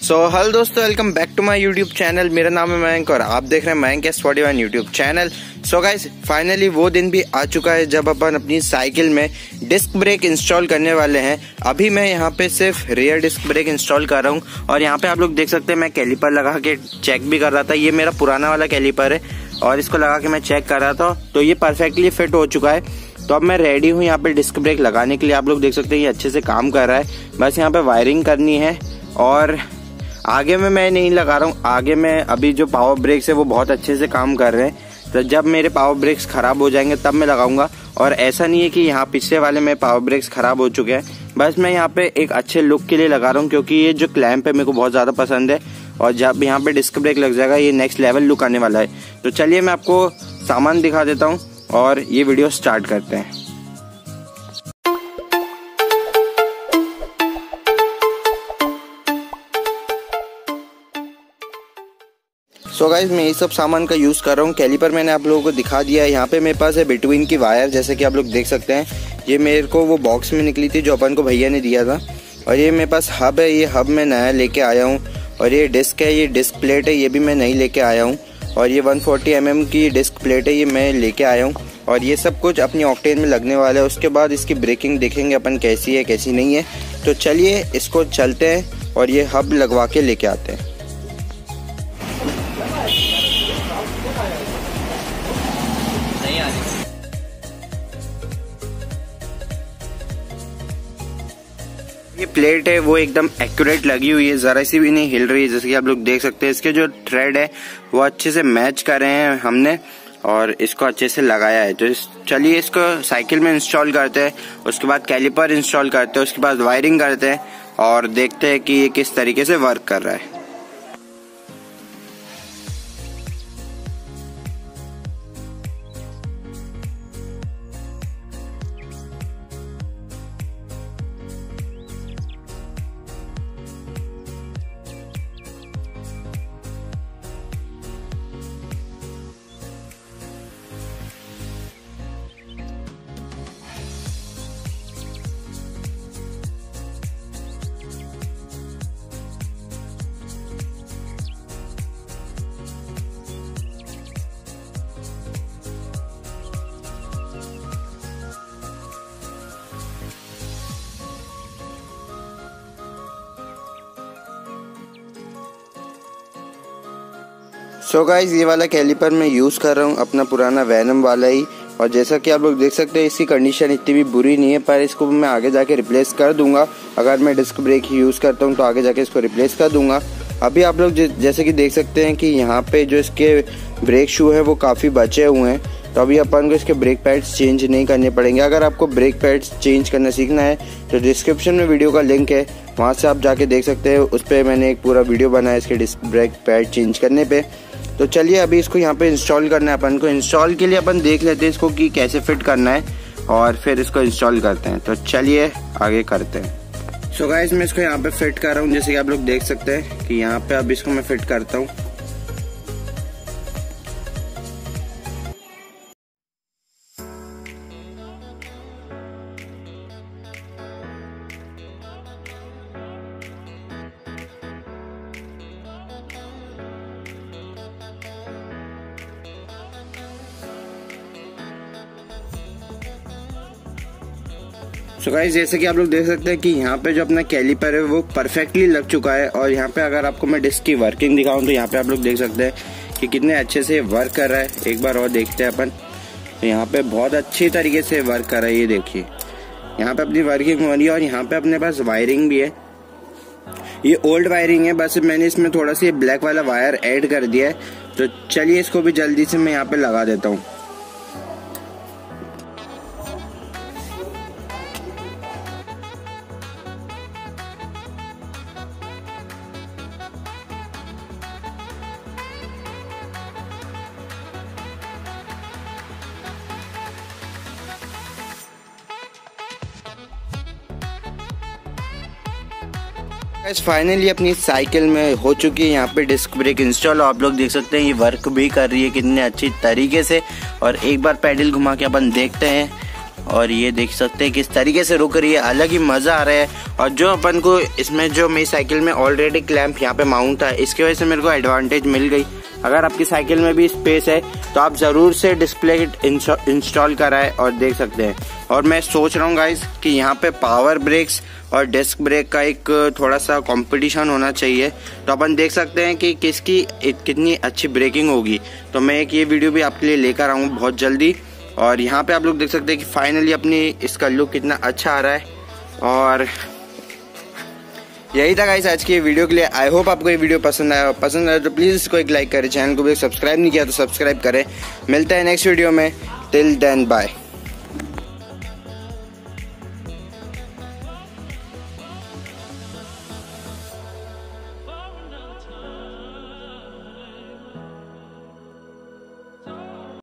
Hello दोस्तों, welcome back to my YouTube channel. मेरा नाम है मयंक और आप देख रहे हैं Mayank S41 YouTube channel. So guys, finally वो दिन भी आ चुका है जब अपन अपनी साइकिल में डिस्क ब्रेक इंस्टॉल करने वाले हैं। अभी मैं यहाँ पे सिर्फ रियर डिस्क ब्रेक इंस्टॉल कर रहा हूँ और यहाँ पे आप लोग देख सकते हैं मैं कैलिपर लगा के चेक भी कर रहा था। ये मेरा पुराना वाला कैलिपर है और इसको लगा के मैं चेक कर रहा था, तो ये परफेक्टली फिट हो चुका है। तो अब मैं रेडी हूँ यहाँ पे डिस्क ब्रेक लगाने के लिए। आप लोग देख सकते हैं ये अच्छे से काम कर रहा है। बस यहाँ पे वायरिंग करनी है और आगे में मैं नहीं लगा रहा हूँ। आगे में अभी जो पावर ब्रेक्स है वो बहुत अच्छे से काम कर रहे हैं, तो जब मेरे पावर ब्रेक्स खराब हो जाएंगे तब मैं लगाऊंगा। और ऐसा नहीं है कि यहाँ पिछले वाले में पावर ब्रेक्स खराब हो चुके हैं, बस मैं यहाँ पे एक अच्छे लुक के लिए लगा रहा हूँ क्योंकि ये जो क्लैंप है मेरे को बहुत ज़्यादा पसंद है और जब यहाँ पे डिस्क ब्रेक लग जाएगा ये नेक्स्ट लेवल लुक आने वाला है। तो चलिए मैं आपको सामान दिखा देता हूँ और ये वीडियो स्टार्ट करते हैं। सो गाइज, मैं ये सब सामान का यूज़ कर रहा हूँ। कैलिपर मैंने आप लोगों को दिखा दिया है। यहाँ पे मेरे पास है बिटवीन की वायर, जैसे कि आप लोग देख सकते हैं। ये मेरे को वो बॉक्स में निकली थी जो अपन को भैया ने दिया था। और ये मेरे पास हब है, ये हब मैं नया लेके आया हूँ। और ये डिस्क है, ये डिस्क प्लेट है, ये भी मैं नई लेके आया हूँ। और ये 140 mm की डिस्क प्लेट है, ये मैं लेके आया हूँ। और ये सब कुछ अपनी ऑक्टेन में लगने वाला है। उसके बाद इसकी ब्रेकिंग देखेंगे अपन कैसी है कैसी नहीं है। तो चलिए इसको चलते हैं और ये हब लगवा के लेके आते हैं। ये प्लेट है वो एकदम एक्यूरेट लगी हुई है, जरा सी भी नहीं हिल रही है। जैसे कि आप लोग देख सकते हैं इसके जो थ्रेड है वो अच्छे से मैच कर रहे हैं हमने और इसको अच्छे से लगाया है। तो चलिए इसको साइकिल में इंस्टॉल करते हैं, उसके बाद कैलिपर इंस्टॉल करते हैं, उसके बाद वायरिंग करते हैं और देखते हैं कि ये किस तरीके से वर्क कर रहा है। सो गाइज, ये वाला कैलिपर मैं यूज़ कर रहा हूँ अपना पुराना वैनम वाला ही। और जैसा कि आप लोग देख सकते हैं इसकी कंडीशन इतनी भी बुरी नहीं है, पर इसको मैं आगे जाके रिप्लेस कर दूंगा। अगर मैं डिस्क ब्रेक ही यूज़ करता हूँ तो आगे जाके इसको रिप्लेस कर दूंगा। अभी आप लोग जैसे कि देख सकते हैं कि यहाँ पे जो इसके ब्रेक शू है वो काफ़ी बचे हुए हैं, तो अभी अपन को इसके ब्रेक पैड्स चेंज नहीं करने पड़ेंगे। अगर आपको ब्रेक पैड्स चेंज करना सीखना है तो डिस्क्रिप्शन में वीडियो का लिंक है, वहाँ से आप जाके देख सकते हैं। उस पर मैंने एक पूरा वीडियो बनाया इसके डिस्क ब्रेक पैड चेंज करने पे। तो चलिए अभी इसको यहाँ पे इंस्टॉल करना है अपन को। इंस्टॉल के लिए अपन देख लेते हैं इसको कि कैसे फिट करना है और फिर इसको इंस्टॉल करते हैं। तो चलिए आगे करते हैं। सो गाइस, मैं इसको यहाँ पे फिट कर रहा हूँ। जैसे कि आप लोग देख सकते हैं कि यहाँ पे अब इसको मैं फिट करता हूँ। सो गाइस, जैसे कि आप लोग देख सकते हैं कि यहाँ पे जो अपना कैलिपर है वो परफेक्टली लग चुका है। और यहाँ पे अगर आपको मैं डिस्क की वर्किंग दिखाऊं तो यहाँ पे आप लोग देख सकते हैं कि कितने अच्छे से वर्क कर रहा है। एक बार और देखते हैं अपन। तो यहाँ पे बहुत अच्छी तरीके से वर्क कर रहा है। ये देखिए यहाँ पे अपनी वर्किंग हो रही है और यहाँ पे अपने पास वायरिंग भी है। ये ओल्ड वायरिंग है, बस मैंने इसमें थोड़ा सा ब्लैक वाला वायर ऐड कर दिया है। तो चलिए इसको भी जल्दी से मैं यहाँ पे लगा देता हूँ। फाइनली अपनी साइकिल में हो चुकी है यहाँ पे डिस्क ब्रेक इंस्टॉल। आप लोग देख सकते हैं ये वर्क भी कर रही है कितने अच्छी तरीके से। और एक बार पैडल घुमा के अपन देखते हैं और ये देख सकते हैं किस तरीके से रुक रही है, अलग ही मज़ा आ रहा है। और जो अपन को इसमें जो मेरी साइकिल में ऑलरेडी क्लैंप यहाँ पे माउंट था, इसकी वजह से मेरे को एडवांटेज मिल गई। अगर आपकी साइकिल में भी स्पेस है तो आप ज़रूर से डिस्प्ले किट इंस्टॉल कराएं। और देख सकते हैं, और मैं सोच रहा हूँ गाइस कि यहाँ पे पावर ब्रेक्स और डिस्क ब्रेक का एक थोड़ा सा कंपटीशन होना चाहिए, तो अपन देख सकते हैं कि किसकी कितनी अच्छी ब्रेकिंग होगी। तो मैं एक ये वीडियो भी आपके लिए लेकर आऊँ बहुत जल्दी। और यहाँ पे आप लोग देख सकते हैं कि फाइनली अपनी इसका लुक कितना अच्छा आ रहा है। और यही था गाइस आज की वीडियो के लिए। आई होप आपको ये वीडियो पसंद आया तो प्लीज़ इसको एक लाइक करें, चैनल को भी सब्सक्राइब नहीं किया तो सब्सक्राइब करें। मिलते हैं नेक्स्ट वीडियो में, टिल देन बाय।